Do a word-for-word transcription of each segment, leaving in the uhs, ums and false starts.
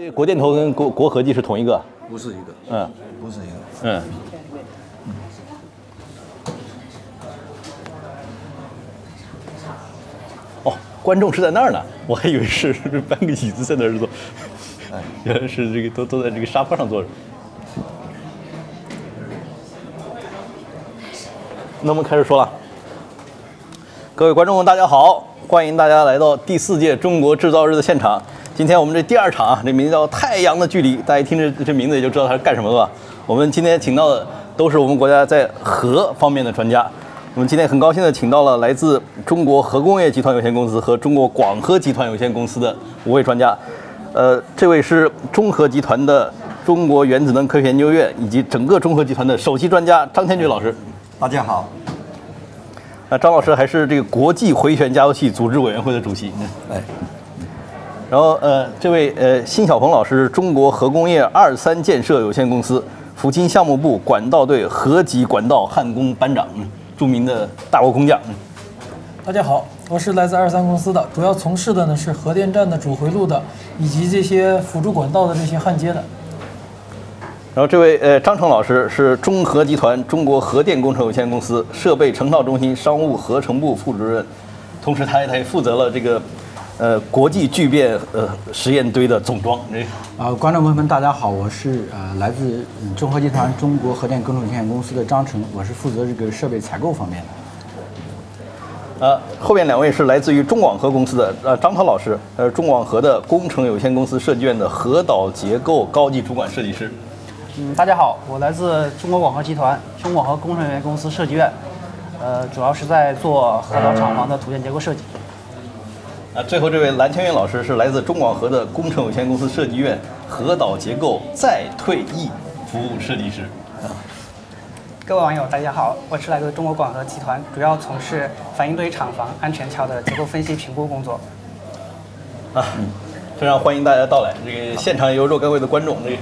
这国电投跟国国合技是同一个？ 不是一个， 嗯， 不是一个， 嗯。哦，观众是在那儿呢，我还以为是搬个椅子在那儿坐，哎，原来是这个都都在这个沙发上坐着。那我们开始说了，各位观众大家好，欢迎大家来到第四届中国制造日的现场。今天我们这第二场啊，这名字叫《太阳的距离》，大家一听这这名字也就知道它是干什么的吧。我们今天请到的都是我们国家在核方面的专家。我们今天很高兴的请到了来自中国核工业集团有限公司和中国广核集团有限公司的五位专家。呃，这位是中核集团的中国原子能科学研究院以及整个中核集团的首席专家张天举老师。 大家好。 那张老师还是这个国际回旋加油器组织委员会的主席。 哎。 然后呃，这位呃辛晓鹏老师，中国核工业二三建设有限公司福清项目部管道队核级管道焊工班长，著名的大国工匠。 大家好，我是来自二三公司的，主要从事的呢是核电站的主回路的，以及这些辅助管道的这些焊接的。 然后这位呃张成老师是中核集团中国核电工程有限公司设备成套中心商务合成部副主任，同时他他也负责了这个。呃，国际聚变呃实验堆的总装。 啊、呃，观众朋友们，大家好，我是呃来自中核集团中国核电工程有限公司的张成，我是负责这个设备采购方面的。呃，后面两位是来自于中广核公司的呃张涛老师，呃中广核的工程有限公司设计院的核导结构高级主管设计师。 嗯，大家好，我来自中国广核集团中广核工程有限公司设计院，呃，主要是在做核导厂房的图件结构设计。 啊，最后这位蓝千云老师是来自中广核的工程有限公司设计院核导结构再退役服务设计师。啊， 各位网友大家好，我是来自中国广核集团，主要从事反应堆厂房安全桥的结构分析评估工作。 啊，非常欢迎大家到来，这个现场也有若干位的观众。这个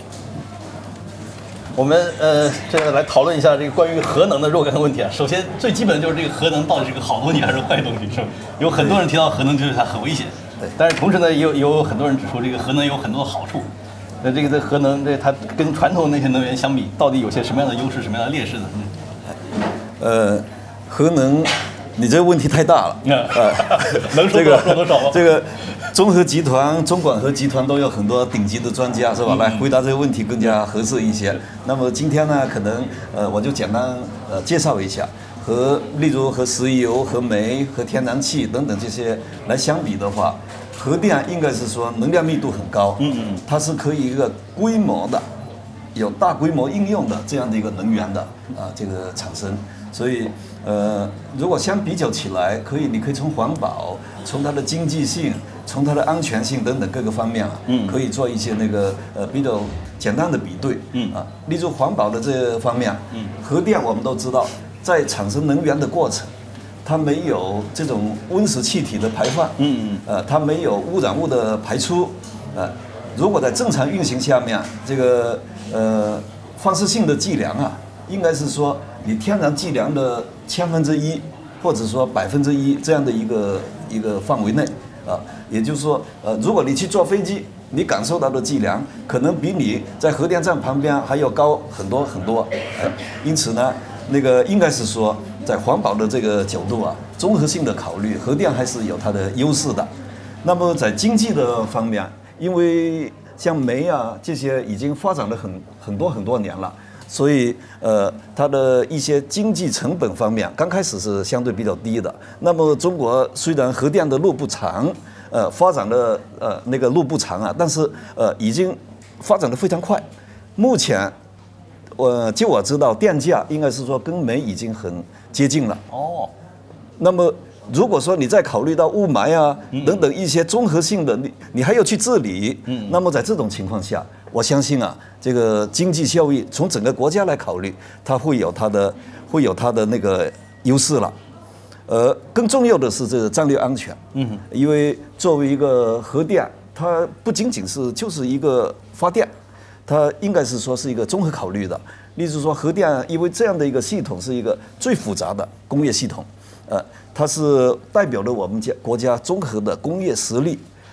我们呃，这个来讨论一下这个关于核能的若干问题啊。首先，最基本的就是这个核能到底是个好东西还是坏东西，是吧？有很多人提到核能就是它很危险，对。但是同时呢，也有也有很多人指出这个核能有很多的好处。那这个这核能这它跟传统那些能源相比，到底有些什么样的优势，什么样的劣势呢？ 呃，核能，你这个问题太大了。 呃，能说多少说多少吧。 这个。中核集团、中广核集团都有很多顶级的专家，是吧？来回答这个问题更加合适一些。那么今天呢，可能呃，我就简单呃介绍一下，和例如和石油、和煤、和天然气等等这些来相比的话，核电应该是说能量密度很高，嗯嗯，它是可以一个规模的、有大规模应用的这样的一个能源的啊这个产生。所以呃，如果相比较起来，可以你可以从环保、从它的经济性。从它的安全性等等各个方面啊，嗯，可以做一些那个呃比较简单的比对，嗯啊，例如环保的这方面，嗯，核电我们都知道，在产生能源的过程，它没有这种温室气体的排放，嗯嗯，呃，它没有污染物的排出，呃，如果在正常运行下面，这个呃放射性的剂量啊，应该是说你天然剂量的千分之一，或者说百分之一这样的一个一个范围内。啊，也就是说，呃，如果你去坐飞机，你感受到的剂量可能比你在核电站旁边还要高很多很多。呃，因此呢，那个应该是说，在环保的这个角度啊，综合性的考虑，核电还是有它的优势的。那么在经济的方面，因为像煤啊这些已经发展了很很多很多年了。所以，呃，它的一些经济成本方面，刚开始是相对比较低的。那么，中国虽然核电的路不长，呃，发展的呃那个路不长啊，但是呃已经发展的非常快。目前，我、呃、就我知道，电价应该是说跟煤已经很接近了。哦。那么，如果说你再考虑到雾霾啊等等一些综合性的，你你还要去治理，嗯，那么在这种情况下。我相信啊，这个经济效益从整个国家来考虑，它会有它的会有它的那个优势了。呃，更重要的是这个战略安全。嗯，因为作为一个核电，它不仅仅是就是一个发电，它应该是说是一个综合考虑的。例如说核电，因为这样的一个系统是一个最复杂的工业系统，呃，它是代表了我们家国家综合的工业实力。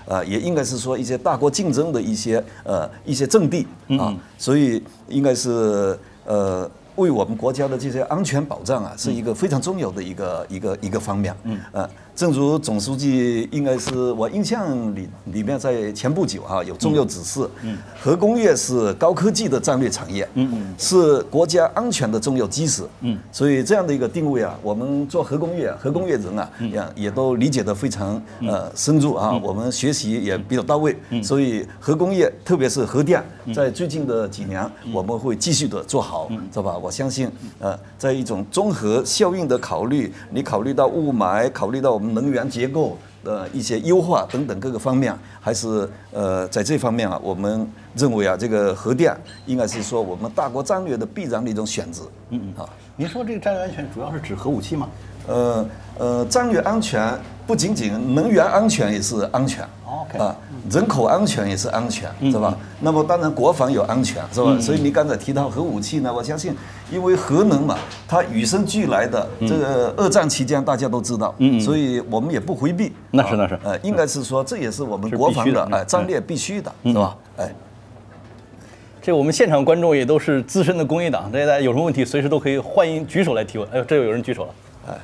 呃，也应该是说一些大国竞争的一些呃一些阵地啊，所以应该是呃。为我们国家的这些安全保障啊，是一个非常重要的一个一个一个方面。嗯，呃，正如总书记应该是我印象里里面在前不久啊有重要指示，嗯，核工业是高科技的战略产业，嗯嗯，是国家安全的重要基石，嗯，所以这样的一个定位啊，我们做核工业，核工业人啊，也也都理解得非常呃深入啊，我们学习也比较到位，所以核工业特别是核电，在最近的几年我们会继续的做好，知道吧？我相信，呃，在一种综合效应的考虑，你考虑到雾霾，考虑到我们能源结构的一些优化等等各个方面，还是呃，在这方面啊，我们认为啊，这个核电应该是说我们大国战略的必然的一种选择。嗯嗯。啊， 您说这个战略安全主要是指核武器吗？ 呃呃，战略安全不仅仅能源安全也是安全。 OK 啊，人口安全也是安全，是吧？那么当然国防有安全，是吧？所以你刚才提到核武器呢，我相信，因为核能嘛，它与生俱来的，这个二战期间大家都知道，所以我们也不回避。 那是那是， 呃，应该是说这也是我们国防的哎战略必须的，是吧？哎。 这我们现场观众也都是资深的工业党，大家有什么问题随时都可以欢迎举手来提问。哎呦，这有人举手了，哎，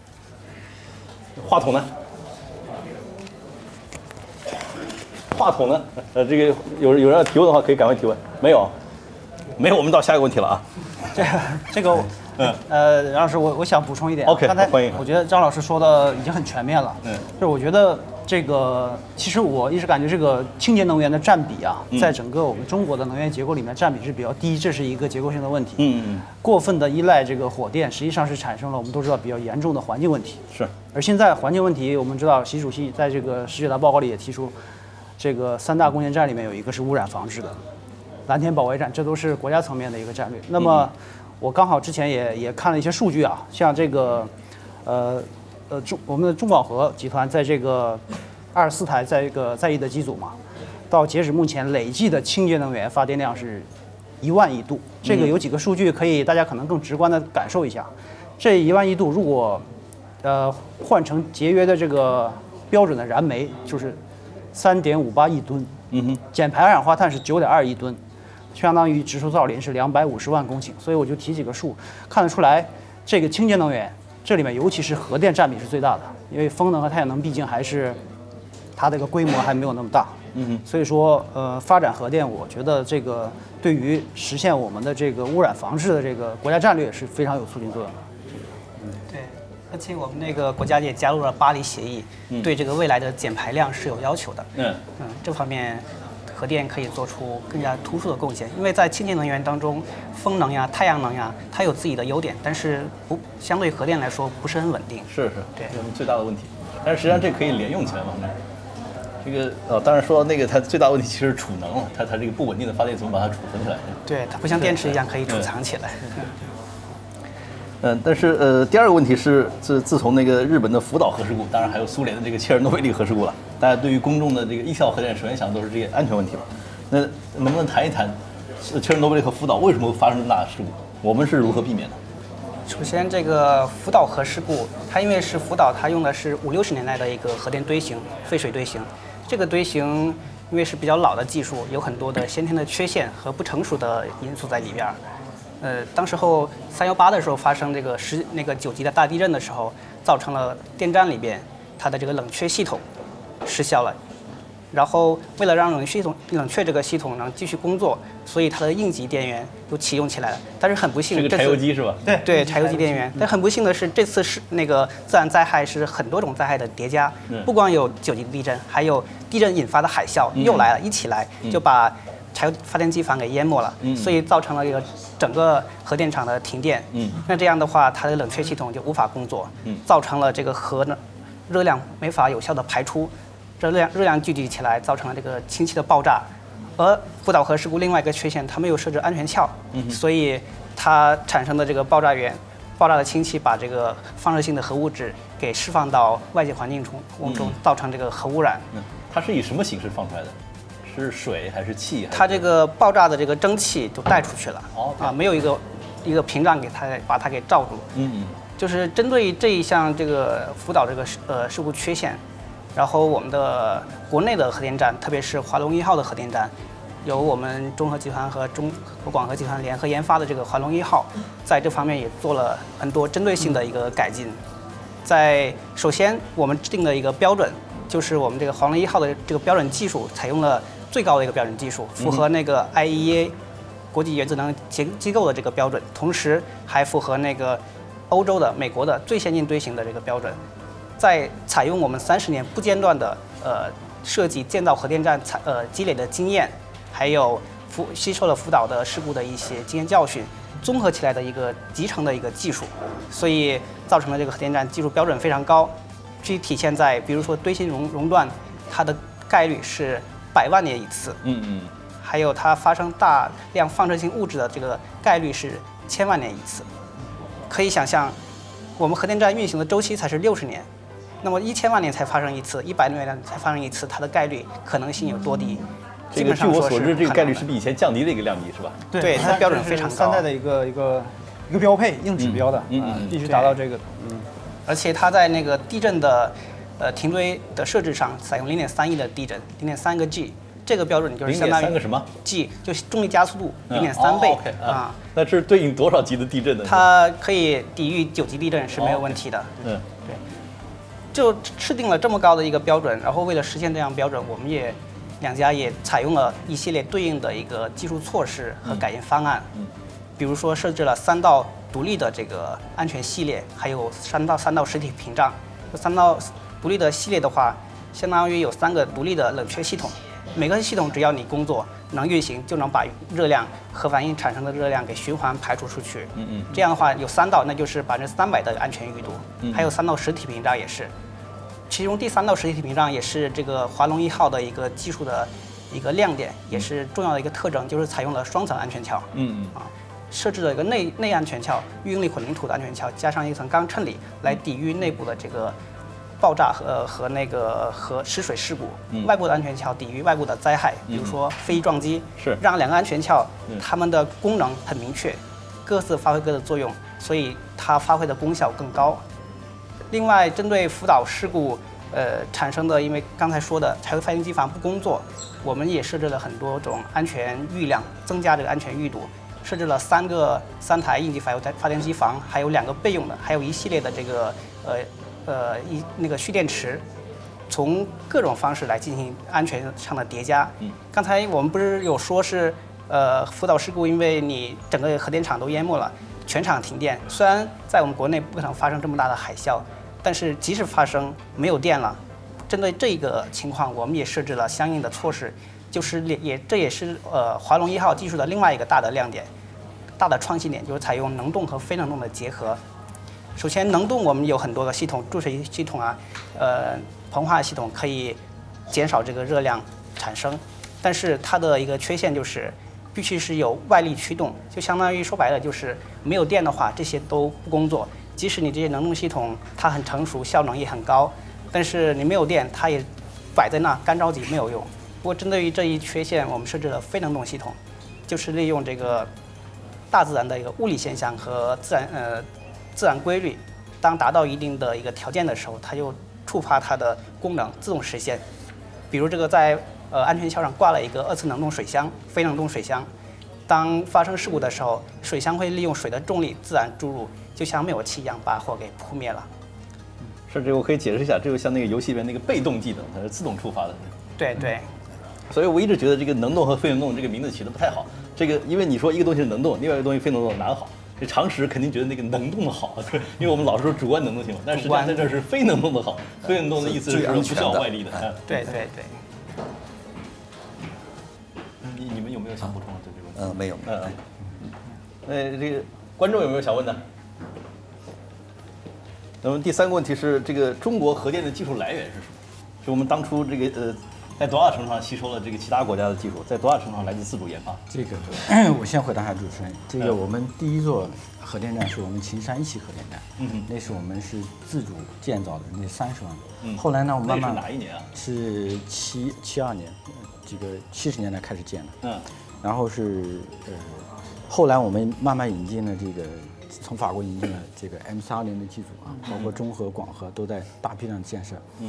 话筒呢？话筒呢？呃，这个有有人要提问的话，可以赶快提问。没有，没有，我们到下一个问题了啊。 这个这个，嗯，呃，杨老师，我我想补充一点。 OK， 刚才欢迎。 我觉得张老师说的已经很全面了。 嗯， 就是我觉得这个，其实我一直感觉这个清洁能源的占比啊，在整个我们中国的能源结构里面占比是比较低，这是一个结构性的问题。 嗯嗯。 过分的依赖这个火电，实际上是产生了我们都知道比较严重的环境问题。 是。 而现在环境问题，我们知道习主席在这个十九大报告里也提出。这个三大攻坚战里面有一个是污染防治的，蓝天保卫战，这都是国家层面的一个战略。那么，我刚好之前也也看了一些数据啊，像这个，呃呃中我们的中广核集团在这个二十四台在这个在役的机组嘛，到截止目前累计的清洁能源发电量是一万亿度。这个有几个数据可以大家可能更直观的感受一下，这一万亿度如果呃换成节约的这个标准的燃煤，就是三点五八亿吨，嗯哼，减排二氧化碳是九点二亿吨，相当于植树造林是两百五十万公顷。所以我就提几个数，看得出来，这个清洁能源这里面尤其是核电占比是最大的，因为风能和太阳能毕竟还是它这个规模还没有那么大，嗯哼，所以说呃发展核电，我觉得这个对于实现我们的这个污染防治的这个国家战略是非常有促进作用的。 对。而且我们那个国家也加入了巴黎协议，嗯、对这个未来的减排量是有要求的。嗯嗯，这方面核电可以做出更加突出的贡献。因为在清洁能源当中，风能呀、太阳能呀，它有自己的优点，但是不相对核电来说不是很稳定。 是是， 对， 这是我们最大的问题。但是实际上这可以连用起来嘛？这个呃，当然说那个它最大的问题其实是储能了，它它这个不稳定的发电怎么把它储存起来？ 对，它不像电池一样可以储藏起来。 嗯，但是呃，第二个问题是，自自从那个日本的福岛核事故，当然还有苏联的这个切尔诺贝利核事故了，大家对于公众的这个一号核电，首先想都是这些安全问题了。那能不能谈一谈，切尔诺贝利和福岛为什么会发生这么大的事故？我们是如何避免的？ 首先，这个福岛核事故，它因为是福岛，它用的是五六十年代的一个核电堆型，废水堆型。这个堆型因为是比较老的技术，有很多的先天的缺陷和不成熟的因素在里边。呃，当时候三幺八的时候发生这个十那个九级的大地震的时候，造成了电站里边它的这个冷却系统失效了。然后为了让冷却系统冷却这个系统能继续工作，所以它的应急电源又启用起来了。但是很不幸， 这个柴油机是吧？ 对对，柴油机电源。但很不幸的是，这次是那个自然灾害是很多种灾害的叠加，不光有九级地震，还有地震引发的海啸又来了，一起来就把柴油发电机房给淹没了，所以造成了这个整个核电厂的停电。嗯，那这样的话，它的冷却系统就无法工作，嗯，造成了这个核呢热量没法有效的排出，热量热量聚集起来，造成了这个氢气的爆炸。而福岛核事故另外一个缺陷，它没有设置安全壳，嗯，所以它产生的这个爆炸源、爆炸的氢气把这个放射性的核物质给释放到外界环境中中，造成这个核污染。 嗯，它是以什么形式放出来的？是水还是气？ 它这个爆炸的这个蒸汽就带出去了，哦，啊，没有一个一个屏障给它把它给罩住。嗯嗯，就是针对这一项这个福岛这个呃事故缺陷， 然后我们的国内的核电站，特别是华龙一号的核电站，由我们中核集团和中和广核集团联合研发的这个华龙一号，在这方面也做了很多针对性的一个改进。在首先我们制定的一个标准，就是我们这个华龙一号的这个标准技术采用了最高的一个标准技术，符合那个 I E A 国际原子能机机构的这个标准，同时还符合那个欧洲的、美国的最先进堆型的这个标准。在采用我们三十年不间断的呃设计建造核电站采呃积累的经验，还有辅吸收了福岛的事故的一些经验教训，综合起来的一个集成的一个技术，所以造成了这个核电站技术标准非常高。具体体现在比如说堆芯熔熔断，它的概率是百万年一次， 嗯嗯， 还有它发生大量放射性物质的这个概率是千万年一次。可以想象，我们核电站运行的周期才是六十年。那么一千万年才发生一次，一百年才发生一次，它的概率可能性有多低？ 这个据我所知，这个概率是比以前降低了一个量级，是吧？ 对，它的标准非常高。 三代的一个一个一个标配硬指标的， 嗯嗯嗯，必须达到这个，嗯。 而且它在那个地震的呃停堆的设置上，采用零点三亿的地震，零点三个 G， 这个标准就是相当于零点三个什么 G， 就是重力加速度零点三倍啊。那是对应多少级的地震呢？ 它可以抵御九级地震是没有问题的。 嗯。 就制定了这么高的一个标准，然后为了实现这样标准，我们也两家也采用了一系列对应的一个技术措施和改进方案。 嗯， 比如说设置了三道独立的这个安全系列，还有三道三道实体屏障。这三道独立的系列的话，相当于有三个独立的冷却系统，每个系统只要你工作能运行，就能把热量核反应产生的热量给循环排除出去。 嗯嗯。 这样的话，有三道，那就是百分之三百的安全裕度。嗯。还有三道实体屏障也是。其中第三道实体屏障也是这个华龙一号的一个技术的一个亮点，也是重要的一个特征，就是采用了双层安全壳。 嗯嗯啊，设置了一个内内安全壳，预应力混凝土的安全壳，加上一层钢衬里，来抵御内部的这个爆炸和和那个和失水事故。 嗯、 外部的安全壳抵御外部的灾害，比如说飞机撞击。 是。 让两个安全壳， 嗯、 它们的功能很明确，各自发挥各自的作用，所以它发挥的功效更高。另外，针对福岛事故，呃产生的，因为刚才说的柴油发电机房不工作，我们也设置了很多种安全预量，增加这个安全裕度，设置了三个三台应急发油发电机房，还有两个备用的，还有一系列的这个呃呃一那个蓄电池，从各种方式来进行安全上的叠加。 嗯，刚才我们不是有说是呃福岛事故，因为你整个核电厂都淹没了，全厂停电。虽然在我们国内不可能发生这么大的海啸。但是即使发生没有电了，针对这个情况，我们也设置了相应的措施，就是也这也是呃华龙一号技术的另外一个大的亮点，大的创新点就是采用能动和非能动的结合。首先，能动我们有很多个系统，注水系统啊，呃膨化系统可以减少这个热量产生，但是它的一个缺陷就是必须是有外力驱动，就相当于说白了就是没有电的话，这些都不工作。即使你这些能动系统它很成熟，效能也很高，但是你没有电，它也摆在那干着急没有用。不过针对于这一缺陷，我们设置了非能动系统，就是利用这个大自然的一个物理现象和自然呃自然规律，当达到一定的一个条件的时候，它就触发它的功能自动实现。比如这个在呃安全壳上挂了一个二次能动水箱，非能动水箱，当发生事故的时候，水箱会利用水的重力自然注入。就像灭火器一样把火给扑灭了。 是这个我可以解释一下，这就像那个游戏里面那个被动技能，它是自动触发的。 对对。 所以我一直觉得这个能动和非能动这个名字起得不太好。这个因为你说一个东西是能动，另外一个东西非能动哪个好？这常识肯定觉得那个能动的好，对，因为我们老是说主观能动性嘛。但实际上在这是非能动的好，非能动的意思是说不需要外力的。 嗯、对对对。 你你们有没有想补充的对这个问题？ 嗯，没有。 嗯嗯。呃，这个观众有没有想问的？那么第三个问题是，这个中国核电的技术来源是什么？是我们当初这个呃，在多大程度上吸收了这个其他国家的技术，在多大程度上来自自主研发？ 这个我先回答一下主持人。这个我们第一座核电站是我们秦山一期核电站， 嗯那是我们是自主建造的，那三十万。 嗯。 后来呢，我们慢慢那是哪一年啊？ 是七七二年，这个七十年代开始建的。 嗯。 然后是呃，后来我们慢慢引进了这个。从法国引进了这个 M 三二零的机组啊，包括中核、广核都在大批量建设。 嗯，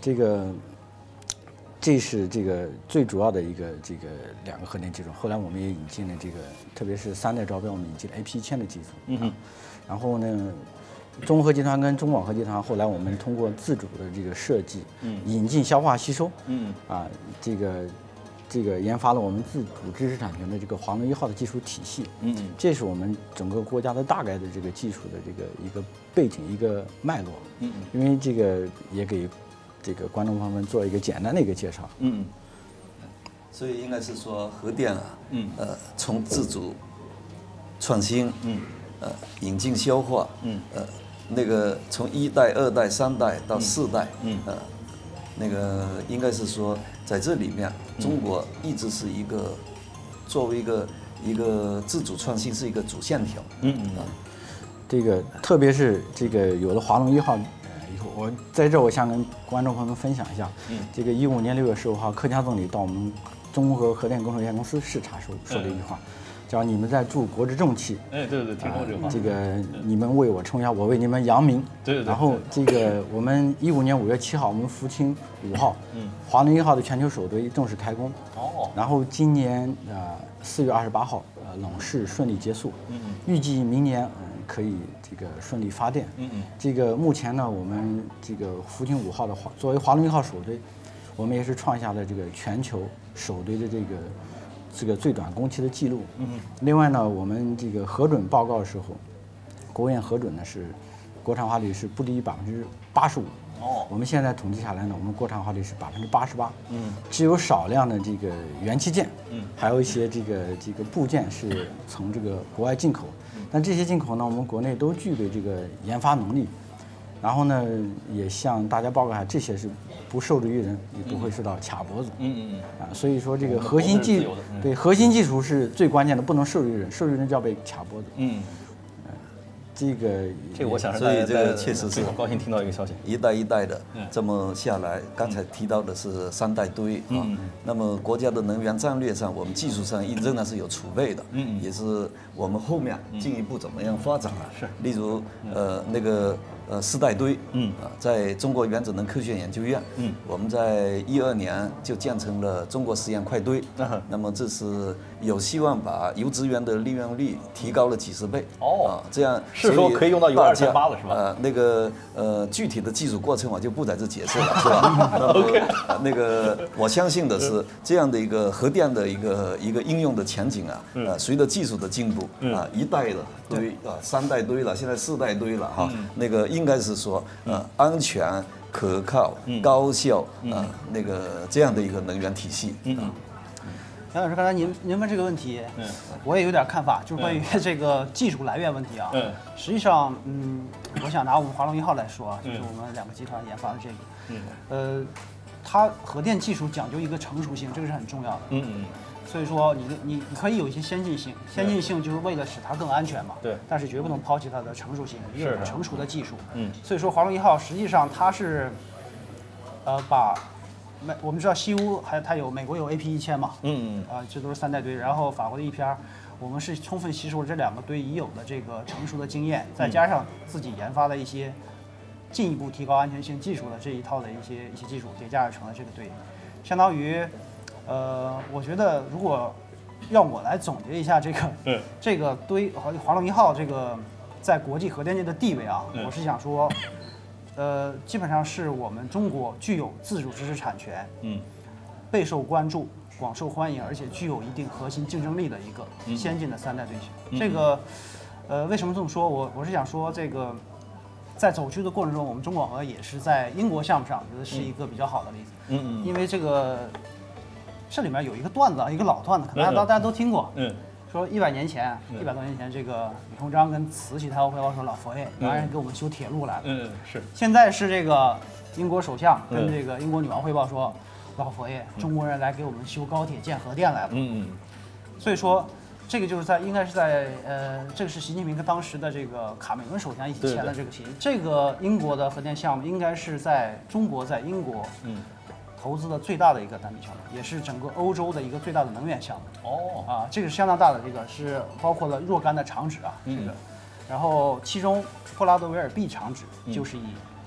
这个这是这个最主要的一个这个两个核电技术。后来我们也引进了这个，特别是三代招标，我们引进了 A P 一千的技术。嗯哼。然后呢，中核集团跟中广核集团后来我们通过自主的这个设计，嗯，引进消化吸收，嗯，啊，这个这个研发了我们自主知识产权的这个华龙一号的技术体系，嗯，这是我们整个国家的大概的这个技术的这个一个背景一个脉络，嗯，因为这个也给这个观众朋友们做一个简单的一个介绍，嗯， 所以应该是说核电啊，嗯，呃，从自主创新，嗯，呃，引进消化，嗯，呃。那个从一代、二代、三代到四代，嗯，呃，那个应该是说，在这里面，中国一直是一个作为一个一个自主创新是一个主线条，嗯嗯啊， 这个特别是这个有了华龙一号以后，我在这我想跟观众朋友们分享一下，嗯，这个一五年六月十五号，柯家总理到我们中国核电工程有限公司视察时候说的一句话。叫你们在助国之重器， 哎，对对对，听过这个话。 这个你们为我撑腰，我为你们扬名。 对对对。 然后这个我们一五年五月七号，我们福清五号，嗯，华龙一号的全球首堆正式开工。哦。然后今年呃四月二十八号，呃冷试顺利结束。嗯嗯。预计明年嗯可以这个顺利发电。嗯嗯。这个目前呢，我们这个福清五号的华作为华龙一号首堆，我们也是创下了这个全球首堆的这个。这个最短工期的记录。嗯。另外呢，我们这个核准报告的时候，国务院核准呢是国产化率是不低于百分之八十五。哦。我们现在统计下来呢，我们国产化率是百分之八十八。嗯。只有少量的这个元器件，嗯，还有一些这个这个部件是从这个国外进口。嗯。但这些进口呢，我们国内都具备这个研发能力。然后呢，也向大家报告一下，这些是不受制于人，也不会受到卡脖子。嗯嗯嗯。啊，所以说这个核心技对核心技术是最关键的，不能受制于人，受制于人就要被卡脖子。嗯。呃，这个这个我想， 所以这个确实是很高兴听到一个消息， 一代一代的这么下来，刚才提到的是三代堆啊。那么国家的能源战略上，我们技术上仍然是有储备的。嗯。也是我们后面进一步怎么样发展啊？是。例如呃那个。呃，四代堆，嗯啊，在中国原子能科学研究院，嗯，我们在一二年就建成了中国实验快堆，嗯，那么这是有希望把铀资源的利用率提高了几十倍，哦，啊，这样是说可以用到铀二三八了，是吧？ 呃，那个呃，具体的技术过程我就不在这解释了，是吧 ？OK， 那个我相信的是这样的一个核电的一个一个应用的前景啊，呃，随着技术的进步，啊，一代的堆啊，三代堆了，现在四代堆了哈，那个应该是说呃安全、可靠、高效啊那个这样的一个能源体系。嗯， 杨老师，刚才您您问这个问题，嗯，我也有点看法，就是关于这个技术来源问题啊。嗯，实际上，嗯，我想拿我们华龙一号来说啊，就是我们两个集团研发的这个，嗯，呃，它核电技术讲究一个成熟性，这个是很重要的。嗯嗯。所以说你，你你你可以有一些先进性，先进性就是为了使它更安全嘛。对。但是绝不能抛弃它的成熟性，也有成熟的技术。嗯。所以说，华龙一号实际上它是，呃，把美我们知道西屋还它有美国有 A P 一千嘛。嗯嗯。啊，这都是三代堆，然后法国的 E P R， 我们是充分吸收了这两个堆已有的这个成熟的经验，再加上自己研发的一些进一步提高安全性技术的这一套的一些一些技术叠加而成的这个堆，相当于。呃，我觉得如果让我来总结一下这个，嗯，这个堆和华龙一号这个在国际核电界的地位啊，嗯、我是想说，呃，基本上是我们中国具有自主知识产权，嗯，备受关注、广受欢迎，而且具有一定核心竞争力的一个先进的三代堆型。嗯、这个，呃，为什么这么说？我我是想说这个。在走区的过程中，我们中广核也是在英国项目上，觉得是一个比较好的例子。嗯嗯，因为这个。这里面有一个段子，一个老段子，可能大家大家都听过。嗯，说一百年前，一百多年前，这个李鸿章跟慈禧太后汇报说：“老佛爷，马上给我们修铁路来了。”嗯，是。现在是这个英国首相跟这个英国女王汇报说：“老佛爷，中国人来给我们修高铁、建核电来了。”嗯嗯。所以说，这个就是在应该是在呃，这个是习近平跟当时的这个卡梅伦首相一起签的这个协议。这个英国的核电项目应该是在中国在英国。嗯。投资的最大的一个单笔项目，也是整个欧洲的一个最大的能源项目。哦，啊，这个是相当大的，这个是包括了若干的厂址啊，这个，嗯、然后其中霍拉德维尔 B 厂址就是以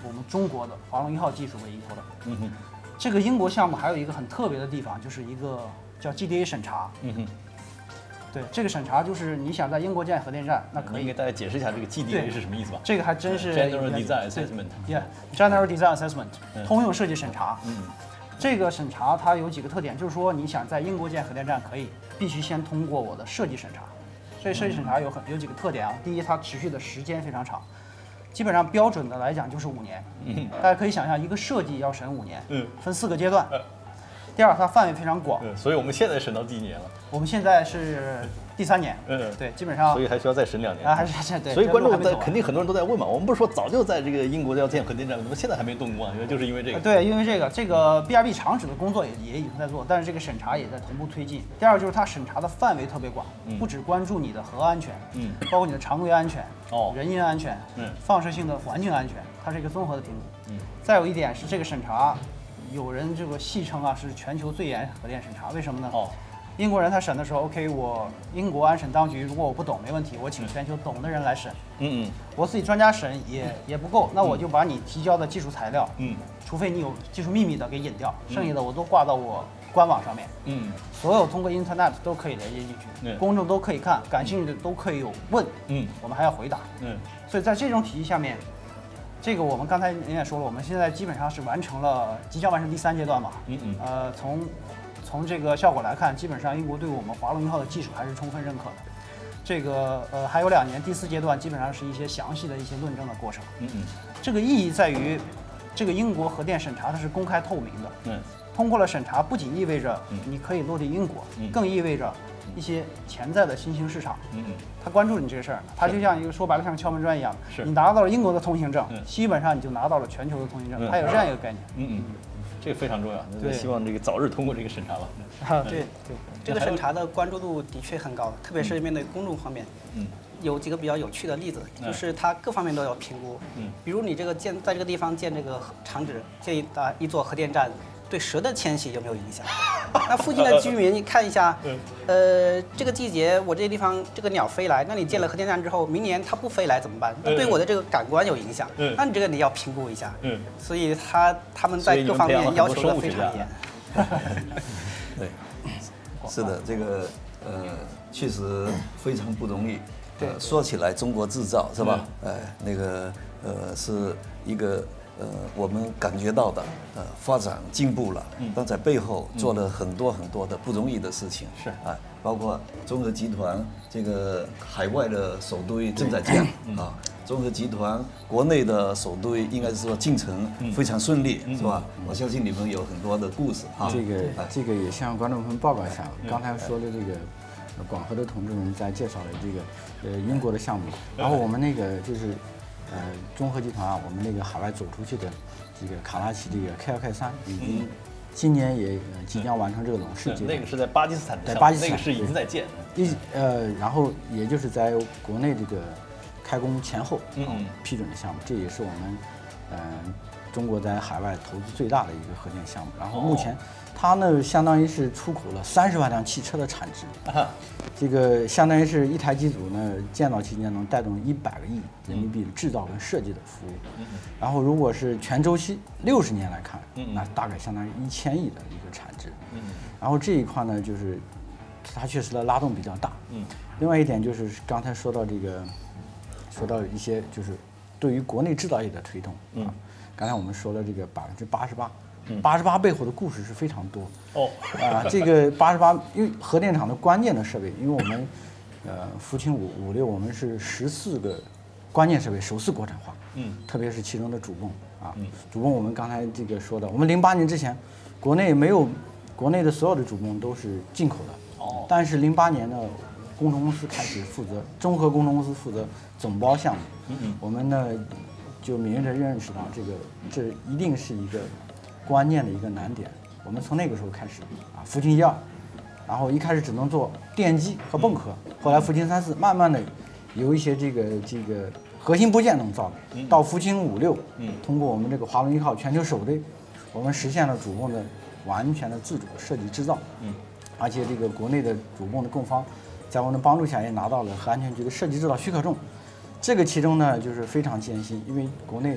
我们中国的华龙一号技术为依托的。 嗯哼， 这个英国项目还有一个很特别的地方，就是一个叫 G D A 审查。 嗯哼， 对，这个审查就是你想在英国建核电站，那可以能给大家解释一下这个 G D A 是什么意思吧？ 这个还真是 General Design Assessment。 Yeah，General Design Assessment， 通用设计审查。 嗯， 这个审查它有几个特点，就是说你想在英国建核电站，可以必须先通过我的设计审查。所以设计审查有很有几个特点啊。第一，它持续的时间非常长，基本上标准的来讲就是五年。 嗯， 大家可以想象，一个设计要审五年， 嗯， 分四个阶段。第二，它范围非常广。 嗯，所以我们现在审到第几年了？ 我们现在是第三年。 嗯， 对，基本上。 所以还需要再审两年啊，还是这对。 所以观众在肯定很多人都在问嘛，我们不是说早就在这个英国要建核电站，怎么现在还没动工啊？因为就是因为这个。 对，因为这个这个 B R B 厂址的工作也也已经在做，但是这个审查也在同步推进。第二就是它审查的范围特别广， 嗯、 不只关注你的核安全， 嗯， 包括你的常规安全， 哦， 人员安全， 嗯， 放射性的环境安全，它是一个综合的评估。 嗯， 再有一点是这个审查。有人这个戏称啊是全球最严核电审查，为什么呢？ 哦， 英国人他审的时候 ，OK， 我英国安审当局如果我不懂没问题，我请全球懂的人来审。 嗯嗯， 我自己专家审也也不够，那我就把你提交的技术材料， 嗯， 除非你有技术秘密的给隐掉，剩下的我都挂到我官网上面。 嗯， 所有通过 Internet 都可以连接进去， 嗯， 公众都可以看，感兴趣的都可以有问， 嗯， 我们还要回答。 嗯， 所以在这种体系下面。这个我们刚才您也说了，我们现在基本上是完成了，即将完成第三阶段嘛。 嗯嗯。 呃，从从这个效果来看，基本上英国对我们华龙一号的技术还是充分认可的。这个呃还有两年，第四阶段基本上是一些详细的一些论证的过程。 嗯嗯。 这个意义在于，这个英国核电审查它是公开透明的。 嗯。 通过了审查，不仅意味着你可以落地英国， 嗯、 更意味着。一些潜在的新兴市场， 嗯嗯， 他关注你这个事儿，他就像一个说白了像敲门砖一样， 是你拿到了英国的通行证， 嗯、 基本上你就拿到了全球的通行证，它有这样一个概念。 嗯嗯，这个非常重要， 对， 希望这个早日通过这个审查吧。 啊，对对， 这个审查的关注度的确很高，特别是面对公众方面。 嗯， 有几个比较有趣的例子，就是它各方面都要评估。 嗯，比如你这个建在这个地方建这个厂址，建一啊一座核电站。对蛇的迁徙有没有影响？那附近的居民，你看一下，呃，这个季节我这个地方这个鸟飞来，那你建了核电站之后，明年它不飞来怎么办？那对我的这个感官有影响。那你这个你要评估一下。 嗯， 所以他他们在各方面要求的非常严。 对，是的，这个呃确实非常不容易。 对， 说起来中国制造是吧？哎，那个呃是一个。呃，我们感觉到的，呃，发展进步了，嗯，但在背后做了很多很多的不容易的事情， 是啊，包括中核集团这个海外的首堆正在建啊，中核集团国内的首堆应该是说进程非常顺利，是吧？我相信你们有很多的故事啊。 这个这个也向观众朋友报告一下，刚才说的这个广核的同志们在介绍了这个呃英国的项目，然后我们那个就是。呃，中核集团啊，我们那个海外走出去的这个卡拉奇这个 K 二 K 三已经今年也呃即将完成这个lon试阶段。 那个是在巴基斯坦的， 在巴基斯坦那个是已经在建。 一呃，然后也就是在国内这个开工前后嗯批准的项目，这也是我们呃中国在海外投资最大的一个核电项目。然后目前它呢，相当于是出口了三十万辆汽车的产值。这个相当于是一台机组呢，建造期间能带动一百个亿人民币的制造跟设计的服务。然后如果是全周期六十年来看，那大概相当于一千亿的一个产值。然后这一块呢，就是它确实的拉动比较大。另外一点就是刚才说到这个，说到一些就是对于国内制造业的推动啊。刚才我们说了这个百分之八十八。八十八背后的故事是非常多哦啊，这个八十八，因为核电厂的关键的设备，因为我们呃福清五五六，我们是十四个关键设备首次国产化，嗯，特别是其中的主泵啊，嗯、主泵我们刚才这个说的，我们零八年之前，国内没有，国内的所有的主泵都是进口的，哦，但是零八年呢，工程公司开始负责，中核工程公司负责总包项目，嗯嗯，我们呢就明确认识到这个这一定是一个。关键的一个难点，我们从那个时候开始啊，福清一二，然后一开始只能做电机和泵壳，后来福清三四，慢慢的有一些这个这个核心部件能造的，到福清五六，通过我们这个华龙一号全球首堆，我们实现了主泵的完全的自主设计制造，而且这个国内的主泵的供方，在我们的帮助下也拿到了核安全局的设计制造许可证，这个其中呢就是非常艰辛，因为国内。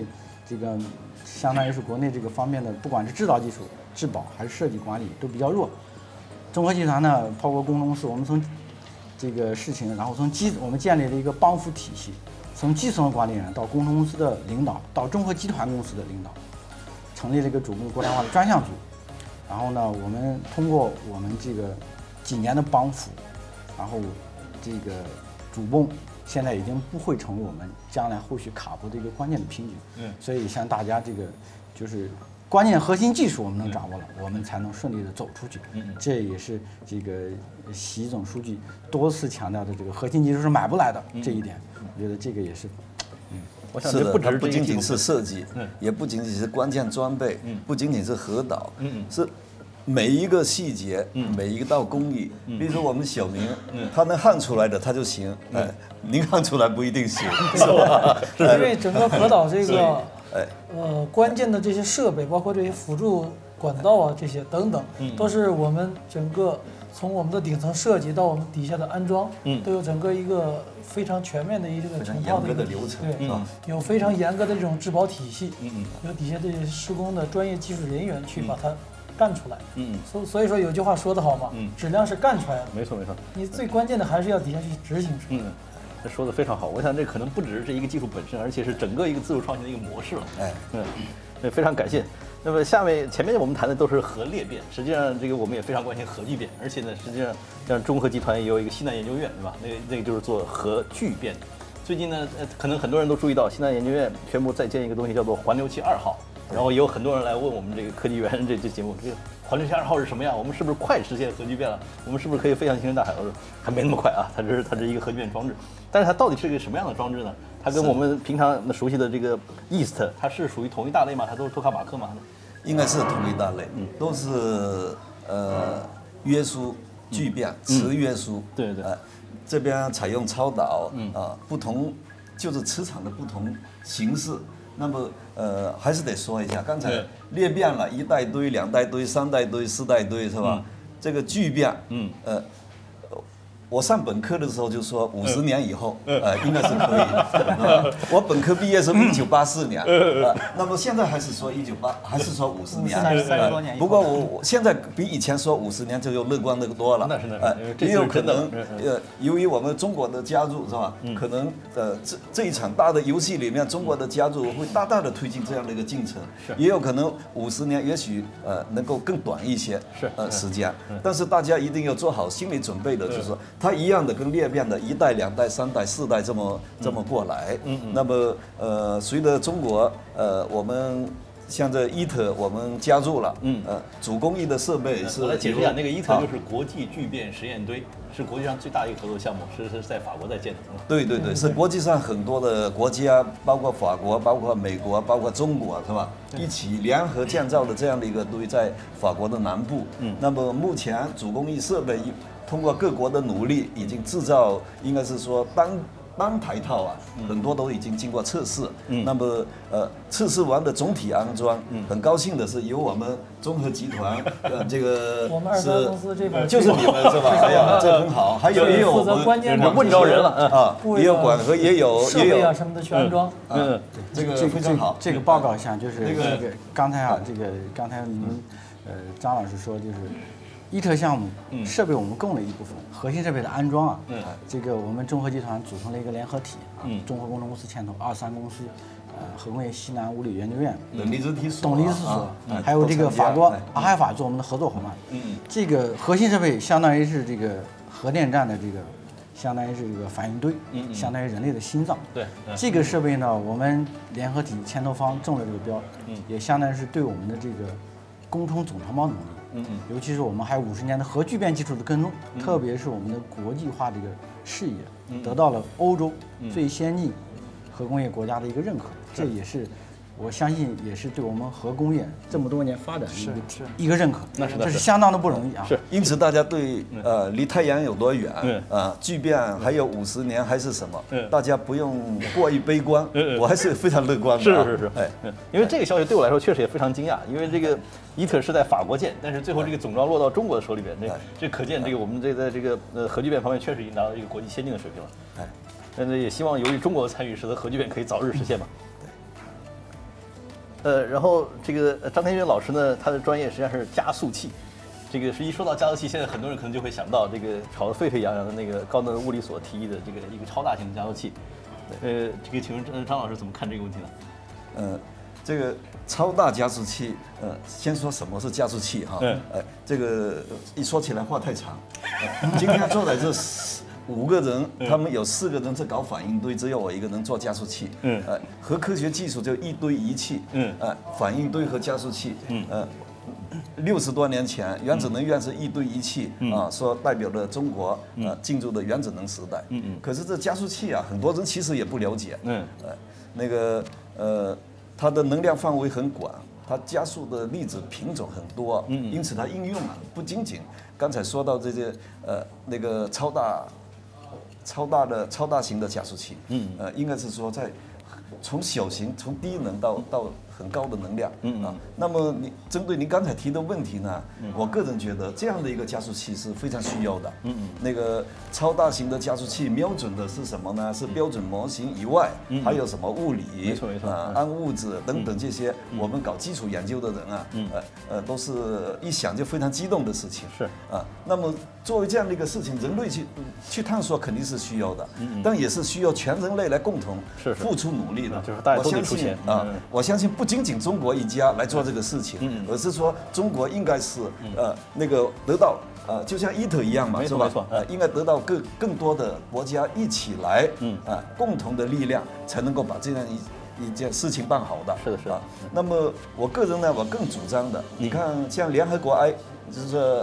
这个相当于是国内这个方面的，不管是制造技术、质保还是设计管理都比较弱。中核集团呢，包括工程公司，我们从这个事情，然后从基我们建立了一个帮扶体系，从基层管理人到工程公司的领导，到中核集团公司的领导，成立了一个主攻国产化的专项组。然后呢，我们通过我们这个几年的帮扶，然后这个主泵现在已经不会成为我们将来后续卡脖的一个关键的瓶颈。嗯，所以像大家这个就是关键核心技术我们能掌握了，我们才能顺利的走出去。嗯，这也是这个习总书记多次强调的，这个核心技术是买不来的这一点，我觉得这个也是。 嗯，我想是的， 这不只它不仅仅是是设计， 嗯， 也不仅仅是关键装备， 嗯， 不仅仅是核导， 嗯， 是每一个细节， 嗯， 每一道工艺， 嗯， 比如说我们小明， 嗯， 他能焊出来的他就行，哎，您焊出来不一定行， 是吧？ 因为整个核导这个哎， 呃关键的这些设备，包括这些辅助管道啊这些等等， 嗯都是我们整个从我们的顶层设计到我们底下的安装， 嗯都有整个一个非常全面的一个非常成套的一个严格的流程对， 嗯有非常严格的这种质保体系， 嗯嗯有底下这些施工的专业技术人员去把它干出来。 嗯嗯， 所所以说有句话说得好嘛， 嗯质量是干出来的， 没错没错。 你最关键的还是要底下去执行出来。 嗯，这说的非常好。我想这可能不只是这一个技术本身，而且是整个一个自主创新的一个模式了。 哎， 嗯，对，非常感谢。那么下面前面我们谈的都是核裂变，实际上这个我们也非常关心核聚变，而且呢，实际上像中核集团也有一个西南研究院，对吧？那个那个就是做核聚变。最近呢，呃，可能很多人都注意到，西南研究院宣布再建一个东西叫做环流器二号，然后也有很多人来问我们这个科技园这这节目，这个环流器二号是什么呀？我们是不是快实现核聚变了？我们是不是可以飞向星辰大海？我说还没那么快啊，它这是它是一个核聚变装置，但是它到底是一个什么样的装置呢？它跟我们平常熟悉的这个 yeast， 它是属于同一大类吗？它都是托卡马克吗？ 应该是同一大类，都是呃约束聚变、磁约束， 对对呃，这边采用超导，啊，不同就是磁场的不同形式。那么呃，还是得说一下，刚才裂变了一代堆、两代堆、三代堆、四代堆，是吧？这个聚变，嗯，呃。我上本科的时候就说五十年以后，呃，应该是可以的。我本科毕业是一九八四年，呃，那么现在还是说一九八，还是说五十年， 三十多年以后。 不过我我现在比以前说五十年就又乐观的多了。 那是那是呃，也有可能， 呃， 呃，由于我们中国的加入是吧？可能呃这这一场大的游戏里面，中国的加入会大大的推进这样的一个进程。 是， 也有可能五十年，也许呃能够更短一些。 是， 呃时间。但是大家一定要做好心理准备的，就是说它一样的跟裂变的一代、两代、三代、四代这么这么过来。嗯嗯。那么呃，随着中国呃我们像这伊特我们加入了，嗯呃主工艺的设备是。 我来解释一下，那个伊特就是国际聚变实验堆，是国际上最大的一个合作项目，是是在法国在建的。 对对对，是国际上很多的国家，包括法国、包括美国、包括中国，是吧？一起联合建造的这样的一个堆，在法国的南部。嗯。那么目前主工艺设备通过各国的努力，已经制造，应该是说单单台套啊，很多都已经经过测试。嗯。那么呃，测试完的总体安装，嗯，很高兴的是由我们综合集团，呃，这个我们二三公司这边就是你们是吧？哎呀，这很好。还有也有我们关键问着人了啊，也有管和也有设备啊什么的去安装。 嗯，这个非常好。 这个报告上就是这个刚才啊，这个刚才您呃张老师说就是。伊特项目设备我们供了一部分，核心设备的安装啊，嗯，这个我们中核集团组成了一个联合体，嗯，中核工程公司牵头，二三公司，呃，核工业西南物理研究院， 等离子体所， 动力子所，还有这个法国阿海法做我们的合作伙伴，嗯，这个核心设备相当于是这个核电站的这个，相当于是这个反应堆，嗯，相当于人类的心脏， 对， 这个设备呢，我们联合体牵头方中了这个标，嗯，也相当于是对我们的这个工程总承包能力。嗯嗯，尤其是我们还有五十年的核聚变技术的跟踪，嗯、特别是我们的国际化这个视野，嗯、得到了欧洲最先进核工业国家的一个认可，嗯、这也是我相信也是对我们核工业这么多年发展的一个一个认可。 那是这是相当的不容易啊。 是， 因此大家对呃离太阳有多远，啊聚变还有五十年还是什么，大家不用过于悲观，我还是非常乐观的。 是是是，哎，因为这个消息对我来说确实也非常惊讶，因为这个。伊特是在法国建，但是最后这个总装落到中国的手里边，这这可见这个我们这在这个呃核聚变方面确实已经达到一个国际先进的水平了。哎，但是也希望由于中国的参与，使得核聚变可以早日实现吧。 呃，然后这个呃张天军老师呢，他的专业实际上是加速器。这个是一说到加速器，现在很多人可能就会想到这个炒得沸沸扬扬的那个高能物理所提议的这个一个超大型的加速器。呃，这个请问张张老师怎么看这个问题呢？ 呃，这个超大加速器，呃，先说什么是加速器哈？ 嗯。 呃，这个一说起来话太长。呃、今天坐在这五个人，他们有四个人在搞反应堆，只有我一个人做加速器。嗯。呃，核科学技术就一堆仪器。嗯。呃，反应堆和加速器。嗯。呃。六十多年前，原子能院是一堆仪器、嗯、啊，说代表了中国呃进入了原子能时代。嗯嗯。可是这加速器啊，很多人其实也不了解。嗯。呃，那个呃，它的能量范围很广，它加速的粒子品种很多。嗯。因此它应用啊，不仅仅刚才说到这些呃那个超大、超大的超大型的加速器。嗯。呃，应该是说在从小型从低能到到很高的能量。嗯啊。那么你针对您刚才提的问题呢，嗯、我个人觉得这样的一个加速器是非常需要的。嗯嗯。那个超大型的加速器瞄准的是什么呢？是标准模型以外，嗯、还有什么物理、 没错没错啊、暗物质等等这些，嗯、我们搞基础研究的人啊，嗯、呃呃，都是一想就非常激动的事情。 是啊。那么作为这样的一个事情，人类去去探索肯定是需要的，嗯、但也是需要全人类来共同付出努力的。 就是大家都得出钱啊！我相信不仅仅中国一家来做这个事情，嗯、而是说中国应该是呃那个得到呃，就像伊特一样嘛，是吧？ 没错， 呃，应该得到更更多的国家一起来，嗯啊，共同的力量才能够把这样一一件事情办好的。 是的，是的。 啊，那么我个人呢，我更主张的，你看像联合国 I 就是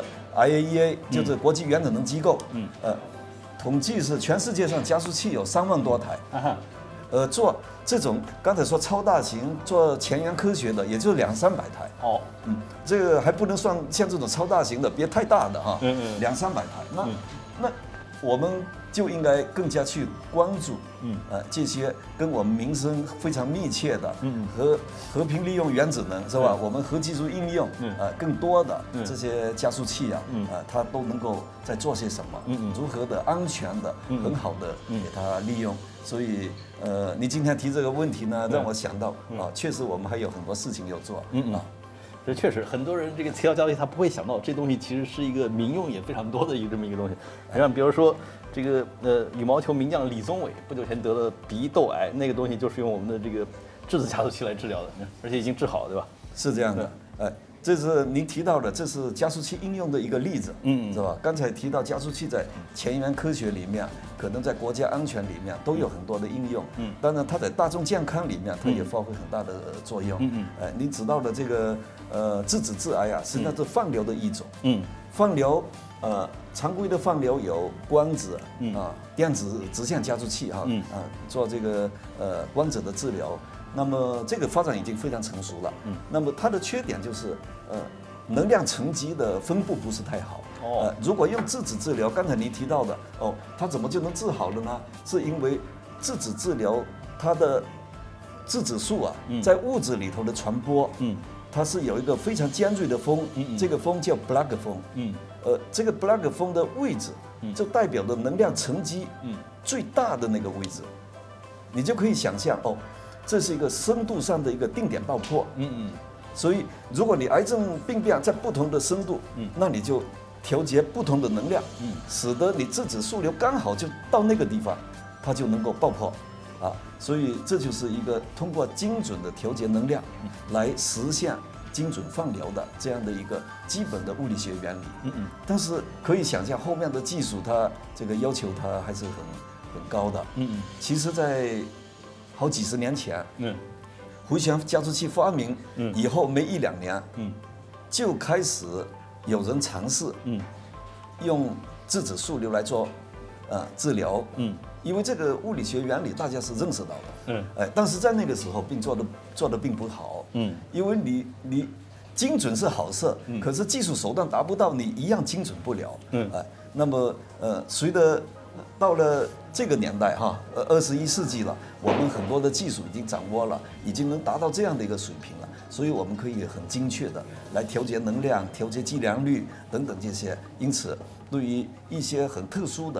I A E A 就是国际原子能机构，嗯呃，统计是全世界上加速器有三万多台。啊哈。呃，做这种刚才说超大型做前沿科学的，也就两三百台。哦，嗯，这个还不能算像这种超大型的，别太大的哈。嗯嗯。两三百台，那、嗯、那我们就应该更加去关注，嗯呃这些跟我们民生非常密切的，嗯和和平利用原子能是吧？嗯、我们核技术应用，嗯呃更多的这些加速器啊，嗯呃它都能够在做些什么？嗯嗯，如何的安全的、嗯、很好的给它利用。所以，呃，你今天提这个问题呢，让我想到、嗯、啊，确实我们还有很多事情要做。嗯嗯，啊， 这确实很多人这个提到加速器，他不会想到这东西其实是一个民用也非常多的一个这么一个东西。像比如说这个呃羽毛球名将李宗伟不久前得了鼻窦癌，那个东西就是用我们的这个质子加速器来治疗的，而且已经治好了，对吧？ 是这样的，哎。这是您提到的，这是加速器应用的一个例子，嗯，是吧？刚才提到加速器在前沿科学里面，可能在国家安全里面都有很多的应用，嗯，当然它在大众健康里面，它也发挥很大的作用，嗯嗯，哎，您知道的这个呃质子致癌啊，实际上是放疗的一种，嗯，放疗呃常规的放疗有光子，嗯啊，电子直线加速器哈，嗯啊，做这个呃光子的治疗。那么这个发展已经非常成熟了，嗯，那么它的缺点就是，呃，能量层级的分布不是太好，哦，呃，如果用质子治疗，刚才您提到的，哦，它怎么就能治好了呢？是因为质子治疗它的质子束啊，嗯、在物质里头的传播，嗯，它是有一个非常尖锐的峰，嗯嗯这个峰叫 Planck 峰，嗯，呃，这个 Planck 峰的位置，就代表着能量层级，嗯，最大的那个位置，你就可以想象哦。这是一个深度上的一个定点爆破，嗯嗯，所以如果你癌症病变在不同的深度，嗯，那你就调节不同的能量，嗯，使得你质子束流刚好就到那个地方，它就能够爆破，啊，所以这就是一个通过精准的调节能量来实现精准放疗的这样的一个基本的物理学原理，嗯嗯，但是可以想象后面的技术它这个要求它还是很很高的，嗯嗯，其实，在好几十年前，嗯，回旋加速器发明以后没一两年，嗯，就开始有人尝试，嗯，用质子束流来做，呃，治疗，嗯，因为这个物理学原理大家是认识到的，嗯，哎，但是在那个时候并做的做的并不好，嗯，因为你你精准是好事，嗯，可是技术手段达不到，你一样精准不了，嗯，哎，那么呃，随着到了这个年代哈，呃，二十一世纪了，我们很多的技术已经掌握了，已经能达到这样的一个水平了，所以我们可以很精确的来调节能量、调节计量率等等这些。因此，对于一些很特殊的、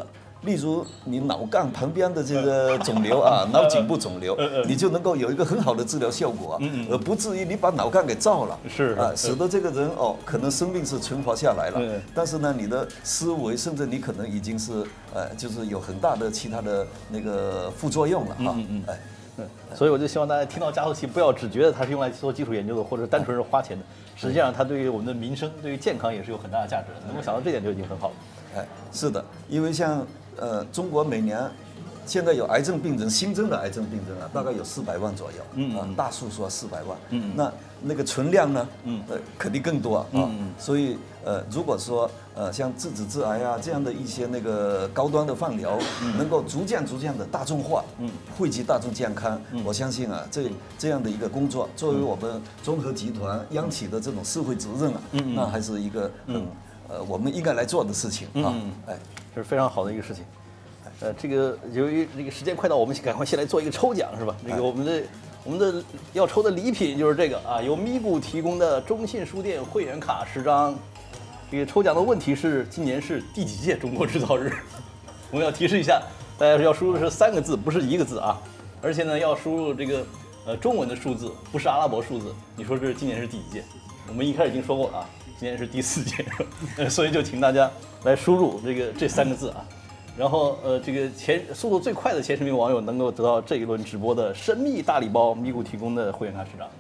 例如你脑干旁边的这个肿瘤啊，脑颈部肿瘤，你就能够有一个很好的治疗效果，而不至于你把脑干给造了， 是啊，使得这个人哦，可能生命是存活下来了，但是呢，你的思维甚至你可能已经是呃，就是有很大的其他的那个副作用了哈，哎。 嗯，所以我就希望大家听到加速器，不要只觉得它是用来做基础研究的，或者单纯是花钱的。实际上，它对于我们的民生、对于健康也是有很大的价值的。能够想到这点就已经很好了。 哎，是的，因为像呃，中国每年现在有癌症病人新增的癌症病人啊，大概有四百万左右，嗯啊，大数说四百万，嗯，那那个存量呢，嗯，呃，肯定更多啊，嗯，所以呃，如果说呃像质子致癌啊这样的一些那个高端的放疗，能够逐渐逐渐的大众化，嗯，惠及大众健康，我相信啊，这这样的一个工作，作为我们综合集团央企的这种社会责任啊，嗯，那还是一个很呃我们应该来做的事情啊，哎， 这是非常好的一个事情。呃，这个由于这个时间快到，我们赶快先来做一个抽奖，是吧？这个我们的我们的要抽的礼品就是这个啊，由咪咕提供的中信书店会员卡十张。这个抽奖的问题是，今年是第几届中国制造日？我们要提示一下，大家要输入的是三个字，不是一个字啊，而且呢要输入这个呃中文的数字，不是阿拉伯数字。你说这今年是第几届？我们一开始已经说过了啊，今年是第四届，所以就请大家来输入这个这三个字啊。然后，呃，这个前速度最快的前十名网友能够得到这一轮直播的神秘大礼包，咪咕提供的会员卡十张。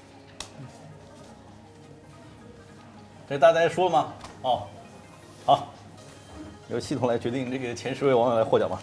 这大家说了吗？哦，好，由系统来决定这个前十位网友来获奖吧。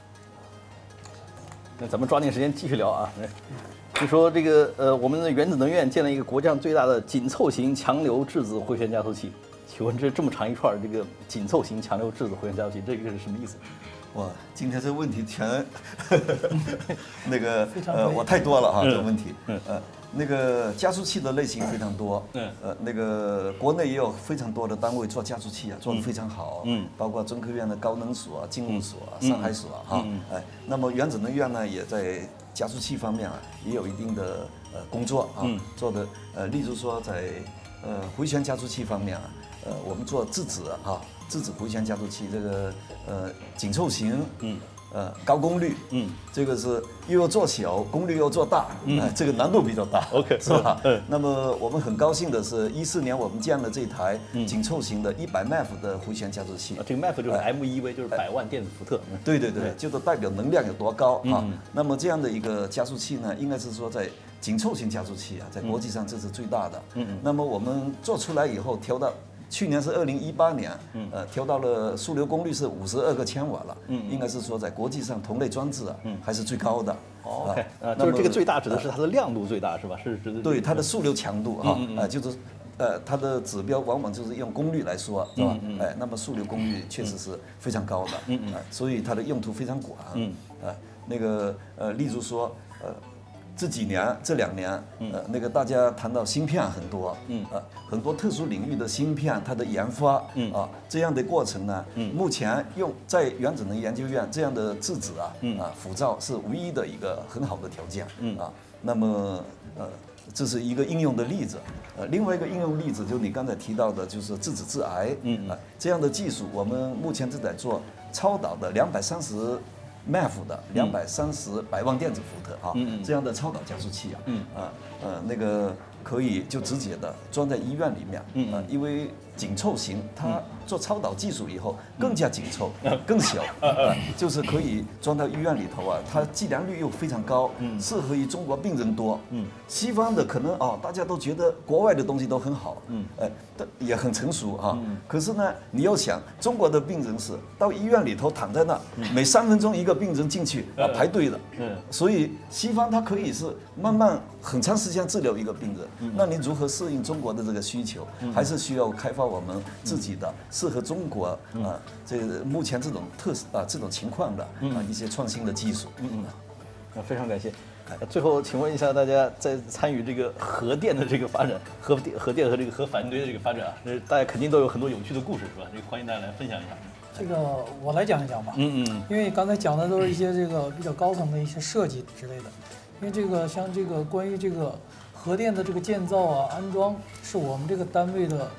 那咱们抓紧时间继续聊啊。听说这个呃，我们的原子能院建了一个国际上最大的紧凑型强流质子回旋加速器。请问这这么长一串这个紧凑型强流质子回旋加速器，这个是什么意思？ 哇，今天这个问题全那个呃，我太多了哈，这个问题，呃，那个加速器的类型非常多，嗯，呃，那个国内也有非常多的单位做加速器啊，做得非常好，嗯，包括中科院的高能所、静物所、上海所哈，哎，那么原子能院呢，也在加速器方面啊，也有一定的呃工作啊，做的呃，例如说在呃回旋加速器方面啊。呃，我们做质子哈，质子回旋加速器，这个呃紧凑型，嗯，呃高功率，嗯，这个是又要做小，功率又做大，嗯、呃，这个难度比较大 ，OK， 是吧？嗯。那么我们很高兴的是，一四年我们建了这台紧凑型的一百 M E F 的回旋加速器， 啊、这个 M E F 就是 M E V，、呃、就是百万电子伏特。嗯、 对对对，就是代表能量有多高啊。嗯、那么这样的一个加速器呢，应该是说在紧凑型加速器啊，在国际上这是最大的。嗯嗯。那么我们做出来以后，调到。去年是二零一八年，呃，调到了速流功率是五十二个千瓦了，嗯，应该是说在国际上同类装置啊，嗯，还是最高的。 哦 ，OK， 呃，就是这个最大指的是它的亮度最大是吧？是指的对它的速流强度哈，啊，就是，呃，它的指标往往就是用功率来说，是吧？哎，那么速流功率确实是非常高的，嗯嗯，所以它的用途非常广，嗯，啊，那个呃，例如说，呃。这几年、这两年，呃，那个大家谈到芯片很多，嗯，啊，很多特殊领域的芯片，它的研发，嗯啊，这样的过程呢，嗯，目前用在原子能研究院这样的质子啊，嗯啊，辅照是唯一的一个很好的条件，嗯啊，那么呃，这是一个应用的例子，呃，另外一个应用例子就是你刚才提到的，就是质子致癌，嗯啊，这样的技术我们目前正在做超导的两百三十。M E F 的两百三十百万电子伏特啊，这样的超导加速器啊，啊呃那个可以就直接的装在医院里面，啊，因为紧凑型它做超导技术以后更加紧凑，更小，就是可以装到医院里头啊，它剂量率又非常高，适合于中国病人多，西方的可能哦大家都觉得国外的东西都很好，哎，也很成熟啊，可是呢你要想中国的病人是到医院里头躺在那，每三分钟一个病人进去啊排队的，所以西方它可以是慢慢很长时间治疗一个病人，那你如何适应中国的这个需求，还是需要开发我们自己的适合中国啊这目前这种特啊这种情况的啊一些创新的技术。嗯嗯， 啊非常感谢。最后，请问一下大家，在参与这个核电的这个发展，核电、核电和这个核反应堆的这个发展啊，那大家肯定都有很多有趣的故事，是吧？这个欢迎大家来分享一下。 这个我来讲一讲吧。嗯嗯。因为刚才讲的都是一些这个比较高层的一些设计之类的，因为这个像这个关于这个核电的这个建造啊、安装，是我们这个单位的